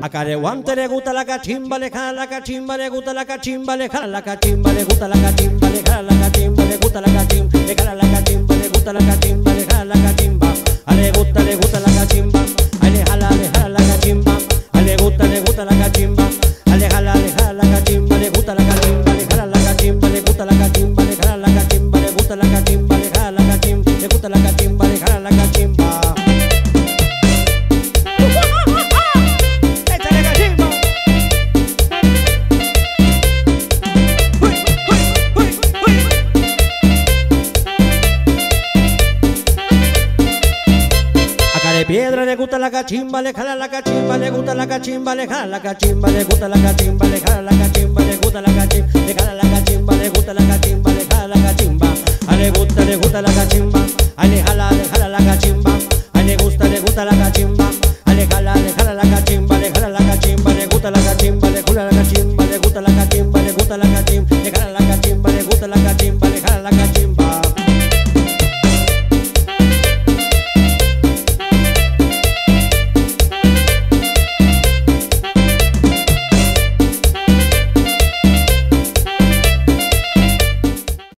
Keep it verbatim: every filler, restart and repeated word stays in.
A Careguante le gusta la cachimba, le jala la cachimba, le gusta la cachimba, le jala la cachimba, le gusta la cachimba, le jala la cachimba, le gusta la cachimba, le jala la cachimba, le gusta la cachimba, le jala la cachimba. A le gusta, le gusta la cachimba, a le jala, le jala la cachimba, a le gusta, le gusta la cachimba, a le jala, le jala la cachimba, le gusta la cachimba, le jala la cachimba, le gusta la cachimba, le jala la cachimba, le gusta la cachimba, le jala la cachimba, le gusta la cachimba, le jala la cachimba. Piedra le gusta la cachimba, le jala la cachimba, le gusta la cachimba, le jala la cachimba, le gusta la cachimba, le jala la cachimba, le gusta la cachimba, le jala la cachimba, le gusta la cachimba, le jala la cachimba. A le gusta, le gusta la cachimba, a le jala, le jala la cachimba, a le gusta, le gusta la cachimba, a le jala, le jala la cachimba, le jala la cachimba, le gusta la cachimba, le jala la cachimba, le gusta la cachimba, le gusta la cachimba, le jala la cachimba, le gusta la cachimba.